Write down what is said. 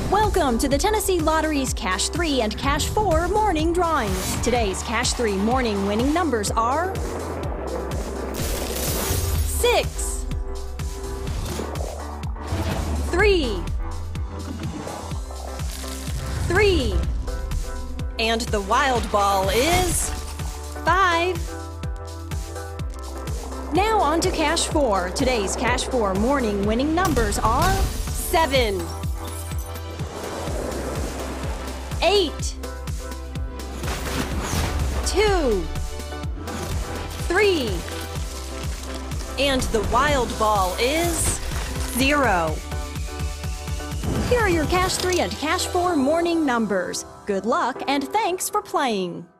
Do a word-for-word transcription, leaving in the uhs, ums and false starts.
Welcome to the Tennessee Lottery's Cash three and Cash four morning drawings. Today's Cash three morning winning numbers are six, three, three, and the wild ball is five. Now on to Cash four. Today's Cash four morning winning numbers are seven, eight, two, three, and the wild ball is zero. Here are your Cash three and Cash four morning numbers. Good luck and thanks for playing.